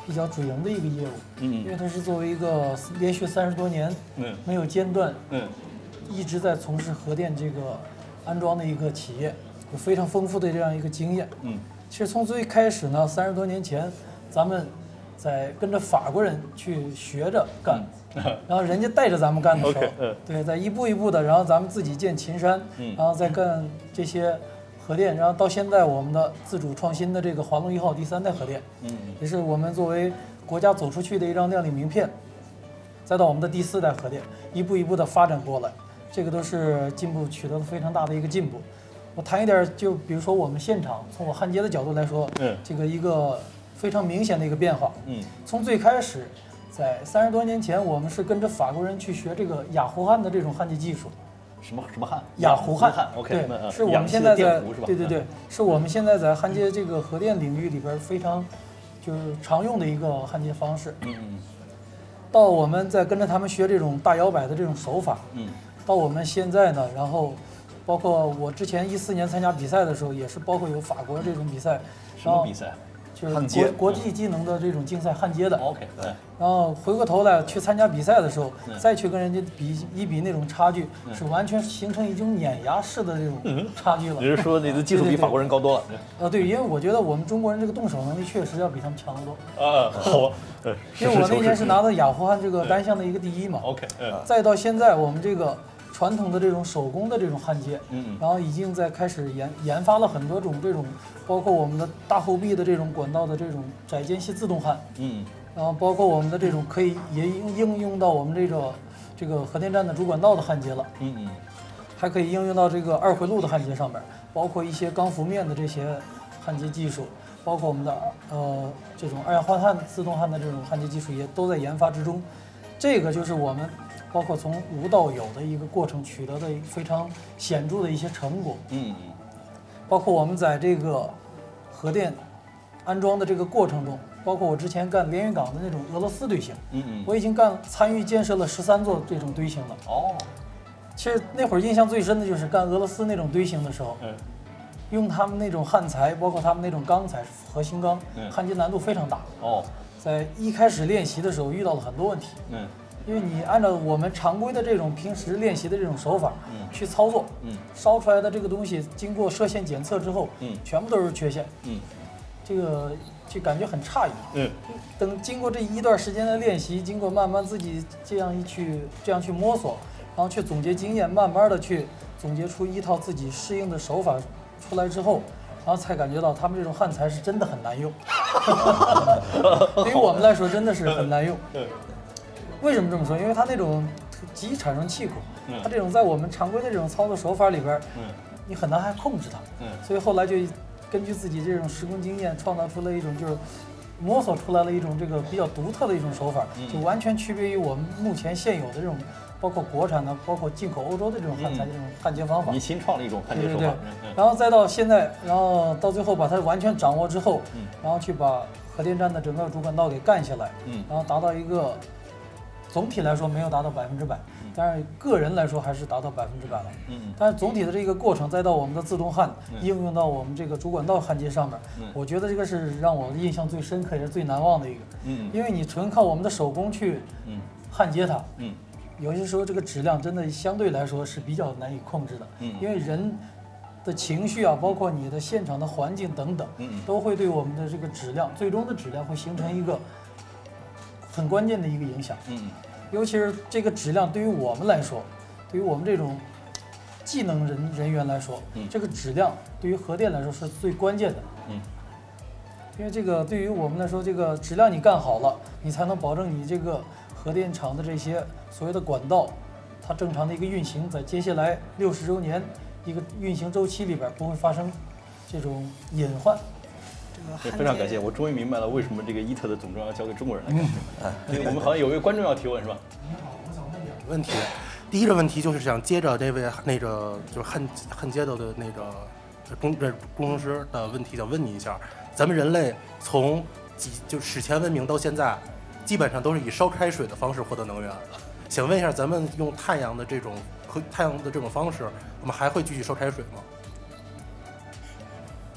比较主营的一个业务， 嗯因为它是作为一个连续三十多年， 嗯， 没有间断， 嗯， 一直在从事核电这个安装的一个企业，有非常丰富的这样一个经验， 嗯， 其实从最开始呢，三十多年前，咱们在跟着法国人去学着干， 嗯、 然后人家带着咱们干的时候， okay, 嗯、 对，在一步一步的，然后咱们自己建秦山， 嗯、 然后再干这些核电，然后到现在我们的自主创新的这个华龙一号第三代核电， 嗯， 也是我们作为国家走出去的一张亮丽名片，再到我们的第四代核电，一步一步的发展过来，这个都是进步取得了非常大的一个进步。我谈一点，就比如说我们现场，从我焊接的角度来说， 嗯， 这个一个非常明显的一个变化， 嗯， 从最开始，在三十多年前，我们是跟着法国人去学这个氩弧焊的这种焊接技术。 什么什么焊？ 氩弧焊 ，OK， 对，是我们现在在对对嗯对，是我们现在在焊接这个核电领域里边非常就是常用的一个焊接方式。 嗯嗯。 到我们再跟着他们学这种大摇摆的这种手法， 嗯， 到我们现在呢，然后包括我之前一四年参加比赛的时候，也是包括有法国这种比赛， 什么比赛？ 就是国国际技能的这种竞赛焊接的。 OK， 对。 然后回过头来去参加比赛的时候，再去跟人家比一比那种差距，是完全形成一种碾压式的这种差距了。 你是说你的技术比法国人高多了？ 呃，对，因为我觉得我们中国人这个动手能力确实要比他们强得多。 啊，好。 因为我那年是拿到氩弧焊这个单项的一个第一嘛。 OK， 再到现在我们这个传统的这种手工的这种焊接， 嗯， 然后已经在开始研研发了很多种这种，包括我们的大后壁的这种管道的这种窄间隙自动焊， 嗯， 然后包括我们的这种可以也应应用到我们这个这个核电站的主管道的焊接了， 嗯嗯， 还可以应用到这个二回路的焊接上面，包括一些钢浮面的这些焊接技术，包括我们的呃这种二氧化碳自动焊的这种焊接技术也都在研发之中，这个就是我们。包括从无到有的一个过程取得的非常显著的一些成果， 嗯， 包括我们在这个核电安装的这个过程中，包括我之前干连云港的那种俄罗斯堆型， 嗯嗯， 我已经干参与建设了十三座这种堆型了。 哦， 其实那会儿印象最深的就是干俄罗斯那种堆型的时候， 嗯， 用他们那种焊材，包括他们那种钢材核心钢，焊接难度非常大。 哦， 在一开始练习的时候遇到了很多问题。 嗯。 因为你按照我们常规的这种平时练习的这种手法， 嗯， 去操作， 嗯， 烧出来的这个东西经过射线检测之后， 嗯， 全部都是缺陷， 嗯， 这个就感觉很诧异， 嗯， 等经过这一段时间的练习，经过慢慢自己这样一去这样去摸索，然后去总结经验，慢慢的去总结出一套自己适应的手法出来之后，然后才感觉到他们这种焊材是真的很难用，对于我们来说真的是很难用。为什么这么说？因为它那种极易产生气孔，它这种在我们常规的这种操作手法里边，你很难还控制它。所以后来就根据自己这种施工经验，创造出了一种就是摸索出来了一种这个比较独特的一种手法，就完全区别于我们目前现有的这种，包括国产的，包括进口欧洲的这种焊材这种焊接方法。 你新创了一种焊接手法。 对对对。然后再到现在，然后到最后把它完全掌握之后，然后去把核电站的整个主管道给干下来，然后达到一个。总体来说没有达到百分之百，但是个人来说还是达到百分之百了。嗯，但是总体的这个过程，再到我们的自动焊应用到我们这个主管道焊接上面，我觉得这个是让我印象最深刻也是最难忘的一个。嗯，因为你纯靠我们的手工去焊接它，嗯，有些时候这个质量真的相对来说是比较难以控制的。嗯，因为人的情绪啊，包括你的现场的环境等等，都会对我们的这个质量，最终的质量会形成一个。很关键的一个影响，嗯，尤其是这个质量对于我们来说，对于我们这种技能人人员来说，嗯，这个质量对于核电来说是最关键的，嗯，因为这个对于我们来说，这个质量你干好了，你才能保证你这个核电厂的这些所谓的管道，它正常的一个运行，在接下来六十周年一个运行周期里边不会发生这种隐患。 非常感谢，我终于明白了为什么这个伊特的总装要交给中国人来干。嗯，因为我们好像有位观众要提问是吧？ 你好，我想问两个问题。第一个问题就是想接着这位那个就是焊焊接的的那个工这工程师的问题，想问你一下，咱们人类从几就史前文明到现在，基本上都是以烧开水的方式获得能源。想问一下，咱们用太阳的这种和太阳的这种方式，我们还会继续烧开水吗？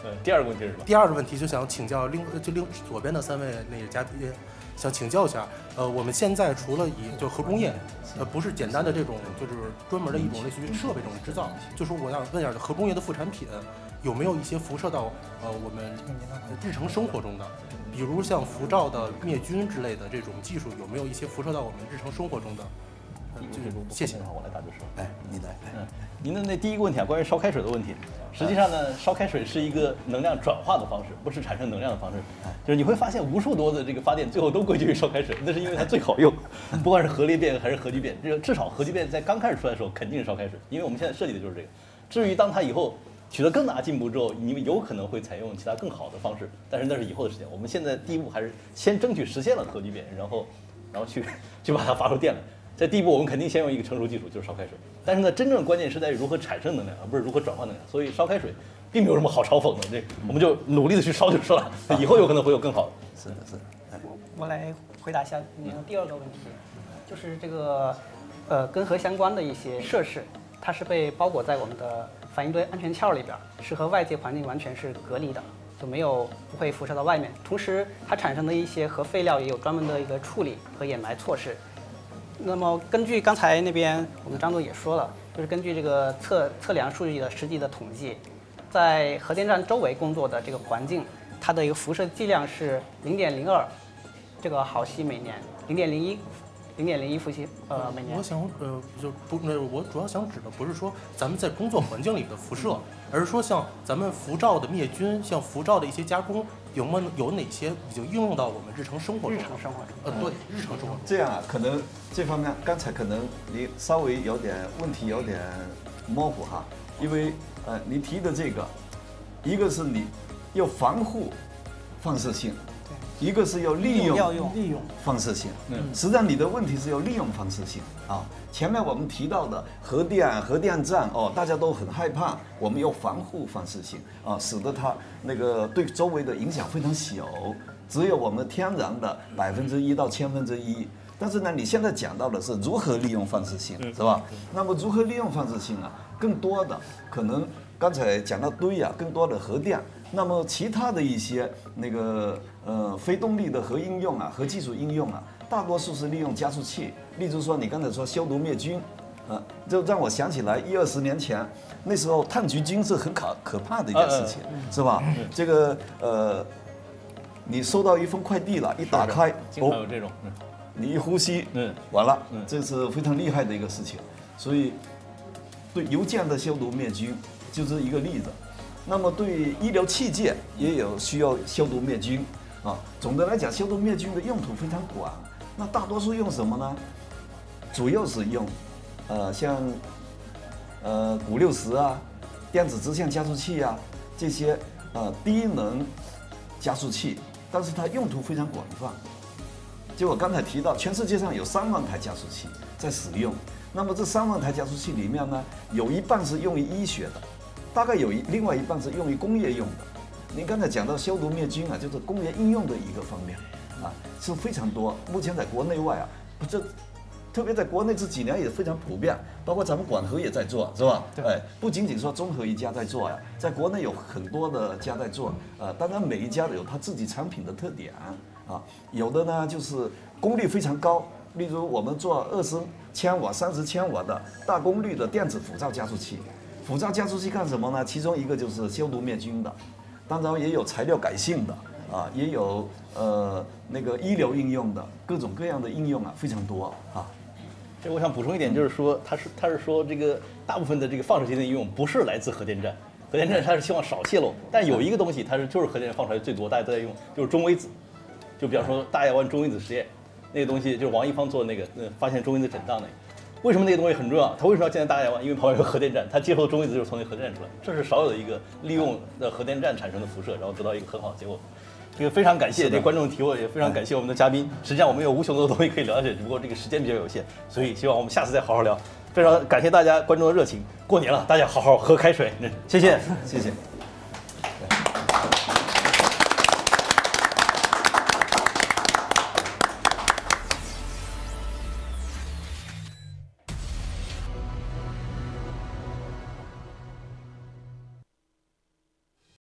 嗯，第二个问题是什么？ 第二个问题就想请教另就另左边的三位那个嘉宾，想请教一下，呃，我们现在除了以就核工业，呃，不是简单的这种就是专门的一种类似于设备这种制造，就是我想问一下，核工业的副产品有没有一些辐射到呃我们日常生活中的，比如像辐照的灭菌之类的这种技术，有没有一些辐射到我们日常生活中的？谢谢。 我来答就是。 哎，你来。 嗯，您的那第一个问题啊，关于烧开水的问题，实际上呢，烧开水是一个能量转化的方式，不是产生能量的方式。就是你会发现无数多的这个发电最后都归结于烧开水，那是因为它最好用，不管是核裂变还是核聚变，这个至少核聚变在刚开始出来的时候肯定是烧开水，因为我们现在设计的就是这个。至于当它以后取得更大进步之后，你们有可能会采用其他更好的方式，但是那是以后的事情。我们现在第一步还是先争取实现了核聚变，然后，然后去去把它发出电来。在第一步，我们肯定先用一个成熟技术，就是烧开水。但是呢，真正的关键是在于如何产生能量，而不是如何转换能量。所以烧开水并没有什么好嘲讽的，这我们就努力的去烧就是了。以后有可能会有更好的。 是的，是的。 我我来回答一下您的第二个问题，就是这个呃跟核相关的一些设施，它是被包裹在我们的反应堆安全壳里边，是和外界环境完全是隔离的，就没有不会辐射到外面。同时，它产生的一些核废料也有专门的一个处理和掩埋措施。那么根据刚才那边我们张总也说了，就是根据这个测测量数据的实际的统计，在核电站周围工作的这个环境，它的一个辐射剂量是零点零二这个毫西每年，零点零一。零点零一伏烯，呃，每年。 我想，呃，就不，那我主要想指的不是说咱们在工作环境里的辐射，而是说像咱们辐照的灭菌，像辐照的一些加工，有没有有哪些已经应用到我们日常生活中？ 日常生活中， 呃，对，日常生活中。 这样啊，可能这方面刚才可能你稍微有点问题，有点模糊哈，因为呃，你提的这个，一个是你要防护放射性。一个是要利用利用放射性，嗯，实际上你的问题是要利用放射性啊。前面我们提到的核电、核电站哦，大家都很害怕，我们要防护放射性啊，使得它那个对周围的影响非常小，只有我们天然的百分之一到千分之一。但是呢，你现在讲到的是如何利用放射性，是吧？那么如何利用放射性啊？更多的可能刚才讲到堆啊，更多的核电。那么其他的一些那个呃非动力的核应用啊，核技术应用啊，大多数是利用加速器。例如说你刚才说消毒灭菌，呃，就让我想起来一二十年前那时候炭疽菌是很可可怕的一件事情，是吧？这个呃，你收到一封快递了，一打开， 经常有这种， 你一呼吸， 嗯， 完了，这是非常厉害的一个事情。所以对邮件的消毒灭菌就是一个例子。那么对医疗器械也有需要消毒灭菌啊。总的来讲，消毒灭菌的用途非常广。那大多数用什么呢？主要是用，呃，像呃钴六十啊、电子支线加速器啊这些呃低能加速器，但是它用途非常广泛。就我刚才提到，全世界上有三万台加速器在使用。那么这三万台加速器里面呢，有一半是用于医学的。大概有一另外一半是用于工业用的。您刚才讲到消毒灭菌啊，就是工业应用的一个方面啊，是非常多。目前在国内外啊，不这特别在国内这几年也非常普遍，包括咱们广核也在做，是吧？对。哎，不仅仅说中核一家在做呀，在国内有很多的家在做。呃，当然每一家有它自己产品的特点啊，有的呢就是功率非常高，例如我们做二十千瓦、三十千瓦的大功率的电子辐照加速器。辐照加速器干什么呢？其中一个就是消毒灭菌的，当然也有材料改性的啊，也有呃那个医疗应用的，各种各样的应用啊非常多啊。 这我想补充一点，就是说，他是他是说这个大部分的这个放射性的应用不是来自核电站，核电站它是希望少泄漏，但有一个东西它是就是核电站放出来最多，大家都在用，就是中微子，就比方说大亚湾中微子实验，那个东西就是王一芳做的那个，呃，发现中微子震荡那个。为什么那个东西很重要？它为什么要建在大亚湾？因为旁边有个核电站，它接收的中微子就是从那核电站出来，这是少有的一个利用的核电站产生的辐射，然后得到一个很好的结果。这个非常感谢这观众提问，也非常感谢我们的嘉宾。实际上我们有无穷多的东西可以了解，只不过这个时间比较有限，所以希望我们下次再好好聊。非常感谢大家观众的热情，过年了，大家好好喝开水，谢谢， 谢谢。